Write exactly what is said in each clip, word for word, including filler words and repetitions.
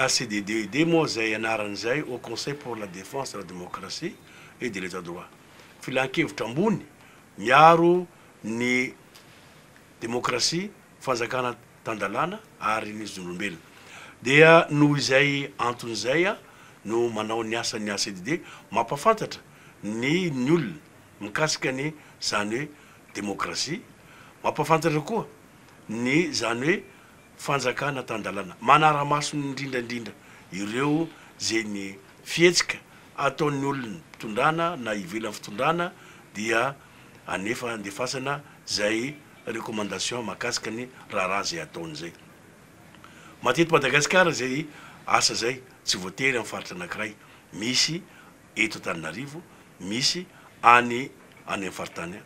A C D D D moa zay anaran'izay au Conseil pour la défense de la démocratie et de l'état de droit. Filan-kevitra ambony miaro ny démocratie, fanjakana tandalana ary ny zon'olombelona. Dia noho izay anton'izay no manao ny asa ny A C D D mampafantatra ny ny olona mikasika ny zany hoe démocratie, mampafantatra koa ny zany hoe fanjakana tandalana, manara-maso indrindrandrindra ireo zay ny fihetsika ataon'ny olona fitondrana na ivelan'ny fitondrana dia anefa andefasana zay recommandation makasika ny raharaha zay ataony zay. Mateto Madagasikara zay asa zay tsy voatery amin'ny faritra anankiray, misy eto Antananarivo, misy any any amin'ny faritany.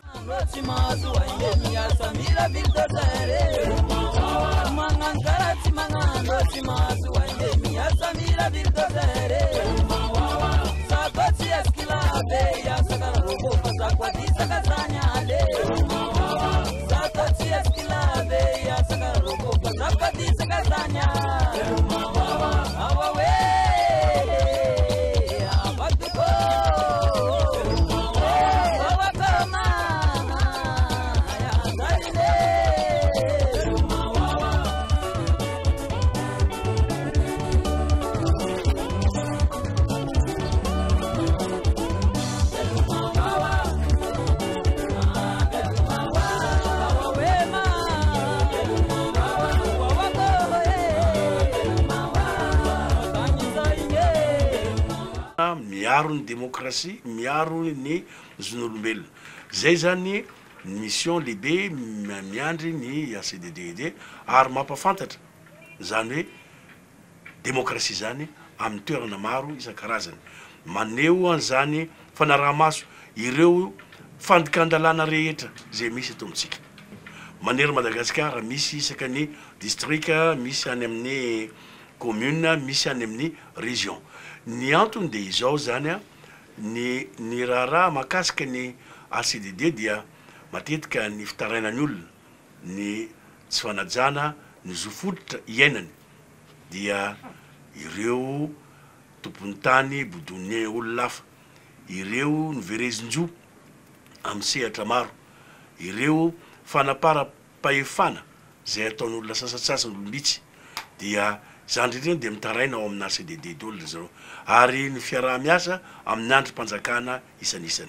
Miaro ny démocratie, miaro ny zon'olombelona. Zay zany mission lehibe miandry ny A C D D ary mampafantatra zany hoe démocratie zany amin'ny toerana maro isan-karazany. Maneho an'izany fanaraha-maso ireo fandikandalana rehetra zay misy eto amintsika. Manery Madagasikara misy isaka ny district, misy any amin'ny commune, misy any amin'ny région. Ny antony dia izao zany ny ny raharaha makasika ny A C D D dia matetika ny fitarainany olona, ny tsy fanajana, ny zofototra iainany dia ireo tompony tany bodon'ny olona hafa, ireo ny verezin-jo amin'ny sehatra maro, ireo fanapara-pahefana zay ataon'olona sasatsasany olombitsy dia zany reny dia mitaraina ao amin'ny A C D D olona zao ary ny fiaraha-miasa amin'ny androm-panjakana isan'isany.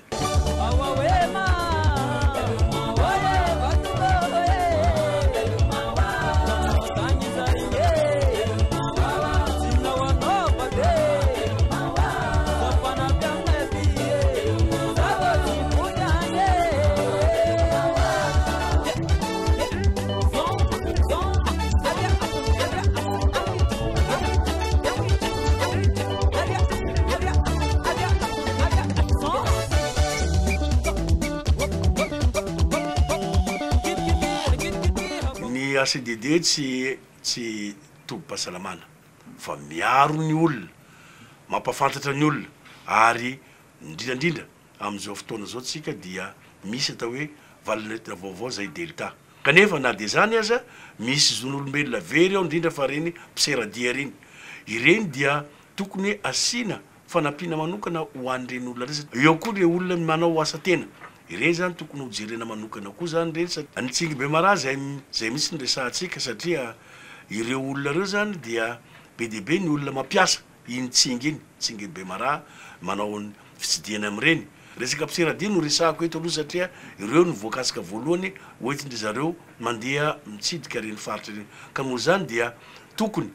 A C D D tsy tsy tobim-pahasalamana fa miaro ny olona, mampafantatra ny olona ary indrindrandrindra amin'izao fotoana zao tsika dia misy atao hoe valon'entana vaovao zay delta. Kanefa na dia zany aza misy zon'olombelona very ao indrindra fa reny mpiseradia reny. Ireny dia tokony asiana fanampiana manokana ho an'ireny olona resy. Eo koa le olona manao asa tena. Ireny zany tokony ho jerena manokana koa zany reny satria Tsingy Bemaraha zay zay misy nyresahantsika satria ireo olona reo zany dia be dia be ny olona mampiasa iny Tsingy iny, Tsingy Bemaraha manao ny fitsidiana amin'ireny. Resaka mpiseradia no resahako eto aloha satria ireo ny voakasika voalohany hoentindry zareo mandeha mitsidika reny faritra reny. Ka moa zany dia tokony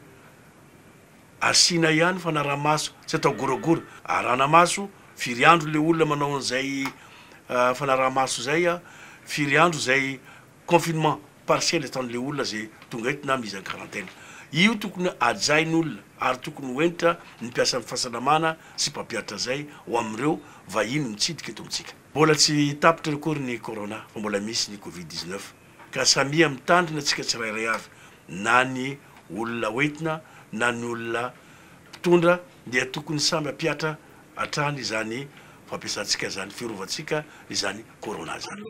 asiana ihany fanaraha-maso, tsy atao goragora, arana-maso, firy andro le olona manao an'izay fanaraha-maso zay a, firy andro zay confinement partiel ataon'le olona zay tonga eto na mise en quarantaine. Io tokony ajain'olona ary tokony hoentra ny mpiasa amin'ny fahasalamana sy mpampiatra zay ho amin'ireo vahiny mitsidika eto amintsika. Mbola tsy tapitra akory ny corona fa mbola misy ny covid dix-neuf ka samia mitandrina antsika tsirairay avy, na ny olona hoentina na ny olona mpitondra dia tokony samby ampiatra hatrany zany fampiasantsika zany fiarovantsika izany corona zany.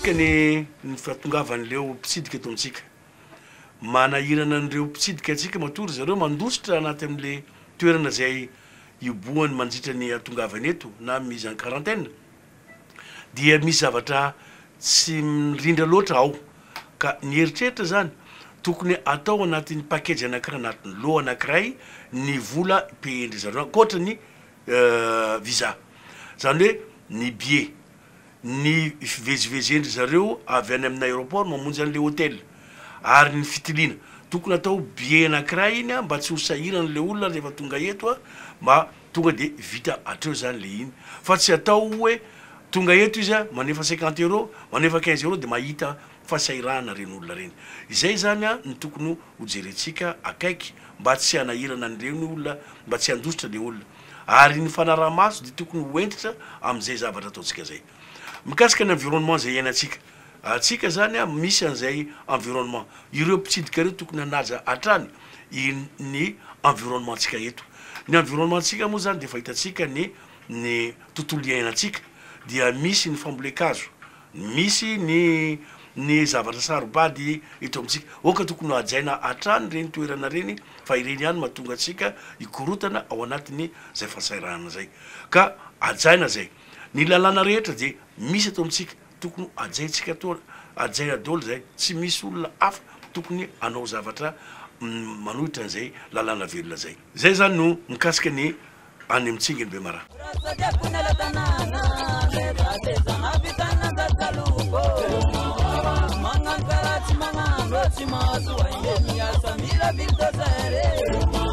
mikasika ny ny fahatongavan'ireo mpitsidika eto amintsika manahirana an'ireo mpitsidika atsika matory zareo mandositra anaty amin'le toerana zay iboany mandritra ny atongavany eto na mise en quarantaine dia misy zavatra tsy mirindra loatra ao ka ny heritreritra zany tokony atao anatin'ny package anankiray anatin'ny loha anankiray ny vola payendry zareo ankoatra ny visa zany hoe ny billet ny fivezivezendry zareo avy any amin'ny aéroport mamonjy an'le hôtel ary ny fitiliana tokony atao billet anankiray iny mba tsy ho sahiran'le olona rehefa tonga eto a mba tonga de vita atreo zany le iny fa tsy atao hoe tonga eto izy a manefa cinquante euros manefa quinze euros de mahita fasahirana reny olona reny izay zany a ny tokony hojerentsika akaiky mba tsy hanahirana an'ireny olona mba tsy handositra le olona ary ny fanaramaso de tokony hoentitra am'izay zavatra ataotsika zay mikasika ny environnement zay iainantsika atsika zany a misy an'izay environnement ireo mpitsidika reo tokony hanaja hatrany ny environnement tsika eto ny environnement tsika moa zany de fahitatsika ny ny tontolo iainantsika dia misy ny fambolekazo misy ny ny zavatra sarobady eto amintsika oka tokony hajaina hatrany reny toerana reny fa ireny ihany mahatonga atsika ikorotana ao anatiny zay fahasairana zay ka ajaina zay ny lalàna rehetra de misy eto amintsika tokony ajaintsika to ajaina daholo zay tsy misy olona hafa tokony anao zavatra manohitra an'izay lalàna velona zay zay zany no mikasika ny any amitsinginy be mara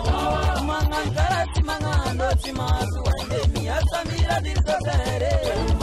Mangan karati mangan, no chimasu, ande miya samira dildo sere.